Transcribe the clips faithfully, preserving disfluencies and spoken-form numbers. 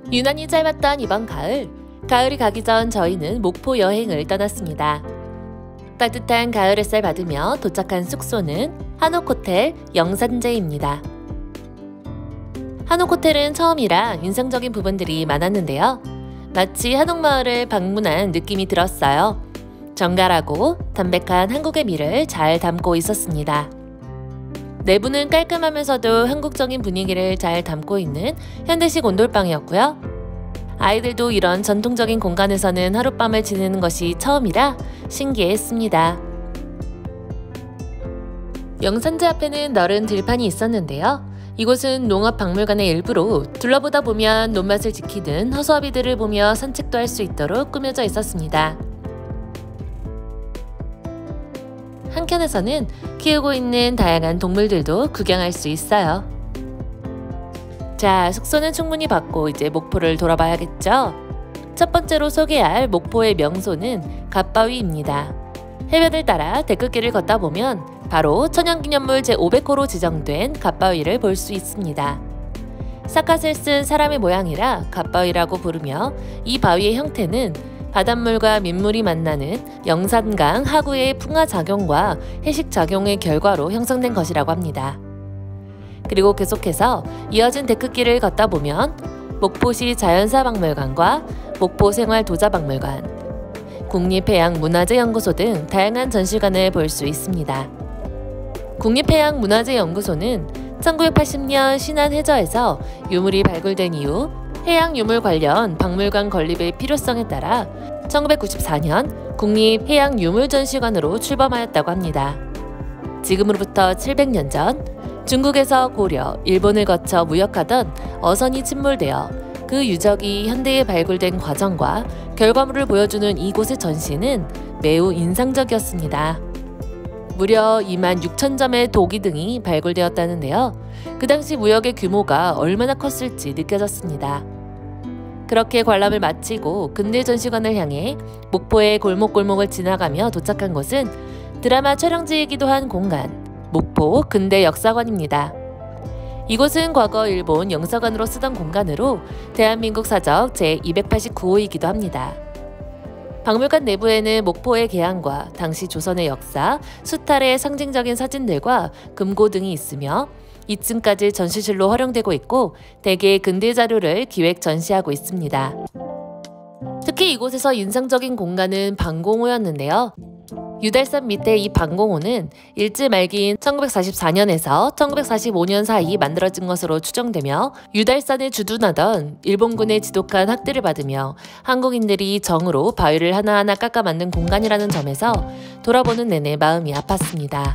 유난히 짧았던 이번 가을, 가을이 가기 전 저희는 목포 여행을 떠났습니다. 따뜻한 가을 햇살 받으며 도착한 숙소는 한옥호텔 영산제입니다. 한옥호텔은 처음이라 인상적인 부분들이 많았는데요. 마치 한옥마을을 방문한 느낌이 들었어요. 정갈하고 담백한 한국의 미를 잘 담고 있었습니다. 내부는 깔끔하면서도 한국적인 분위기를 잘 담고 있는 현대식 온돌방이었고요. 아이들도 이런 전통적인 공간에서는 하룻밤을 지내는 것이 처음이라 신기했습니다. 영산제 앞에는 넓은 들판이 있었는데요. 이곳은 농업박물관의 일부로 둘러보다 보면 논맛을 지키는 허수아비들을 보며 산책도 할 수 있도록 꾸며져 있었습니다. 한켠에서는 키우고 있는 다양한 동물들도 구경할 수 있어요. 자, 숙소는 충분히 받고 이제 목포를 돌아봐야겠죠? 첫 번째로 소개할 목포의 명소는 갓바위입니다. 해변을 따라 데크길을 걷다 보면 바로 천연기념물 제오백 호로 지정된 갓바위를 볼 수 있습니다. 삿갓을 쓴 사람의 모양이라 갓바위라고 부르며 이 바위의 형태는 바닷물과 민물이 만나는 영산강 하구의 풍화작용과 해식작용의 결과로 형성된 것이라고 합니다. 그리고 계속해서 이어진 데크길을 걷다 보면 목포시 자연사박물관과 목포생활도자박물관, 국립해양문화재연구소 등 다양한 전시관을 볼 수 있습니다. 국립해양문화재연구소는 천구백팔십 년 신안해저에서 유물이 발굴된 이후 해양유물 관련 박물관 건립의 필요성에 따라 천구백구십사 년 국립해양유물전시관으로 출범하였다고 합니다. 지금으로부터 칠백 년 전 중국에서 고려, 일본을 거쳐 무역하던 어선이 침몰되어 그 유적이 현대에 발굴된 과정과 결과물을 보여주는 이곳의 전시는 매우 인상적이었습니다. 무려 이만 육천 점의 도기 등이 발굴되었다는데요. 그 당시 무역의 규모가 얼마나 컸을지 느껴졌습니다. 그렇게 관람을 마치고 근대전시관을 향해 목포의 골목골목을 지나가며 도착한 곳은 드라마 촬영지이기도 한 공간, 목포 근대역사관입니다. 이곳은 과거 일본 영사관으로 쓰던 공간으로 대한민국 사적 제이백팔십구 호이기도 합니다. 박물관 내부에는 목포의 개항과 당시 조선의 역사, 수탈의 상징적인 사진들과 금고 등이 있으며 이 층까지 전시실로 활용되고 있고 대개의 근대 자료를 기획 전시하고 있습니다. 특히 이곳에서 인상적인 공간은 방공호였는데요. 유달산 밑에 이 방공호는 일제 말기인 천구백사십사 년에서 천구백사십오 년 사이 만들어진 것으로 추정되며 유달산에 주둔하던 일본군의 지독한 학대를 받으며 한국인들이 정으로 바위를 하나하나 깎아 만든 공간이라는 점에서 돌아보는 내내 마음이 아팠습니다.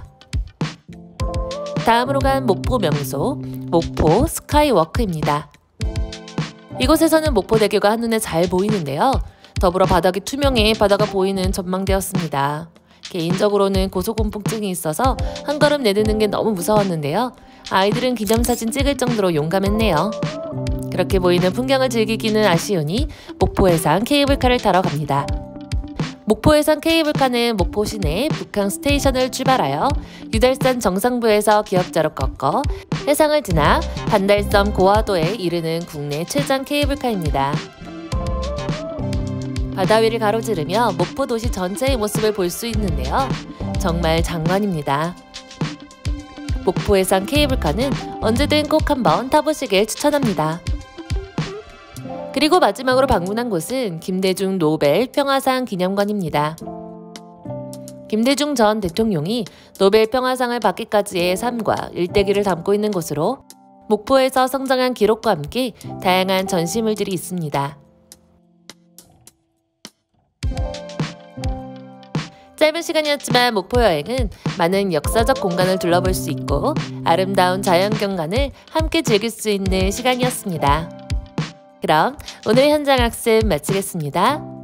다음으로 간 목포 명소, 목포 스카이워크입니다. 이곳에서는 목포대교가 한눈에 잘 보이는데요. 더불어 바닥이 투명해 바다가 보이는 전망대였습니다. 개인적으로는 고소공포증이 있어서 한 걸음 내딛는 게 너무 무서웠는데요. 아이들은 기념사진 찍을 정도로 용감했네요. 그렇게 보이는 풍경을 즐기기는 아쉬우니 목포해상 케이블카를 타러 갑니다. 목포해상 케이블카는 목포 시내 북항 스테이션을 출발하여 유달산 정상부에서 기역자로 꺾어 해상을 지나 반달섬 고화도에 이르는 국내 최장 케이블카입니다. 바다 위를 가로지르며 목포 도시 전체의 모습을 볼 수 있는데요. 정말 장관입니다. 목포해상 케이블카는 언제든 꼭 한번 타보시길 추천합니다. 그리고 마지막으로 방문한 곳은 김대중 노벨 평화상 기념관입니다. 김대중 전 대통령이 노벨 평화상을 받기까지의 삶과 일대기를 담고 있는 곳으로 목포에서 성장한 기록과 함께 다양한 전시물들이 있습니다. 짧은 시간이었지만 목포 여행은 많은 역사적 공간을 둘러볼 수 있고 아름다운 자연경관을 함께 즐길 수 있는 시간이었습니다. 그럼 오늘 현장학습 마치겠습니다.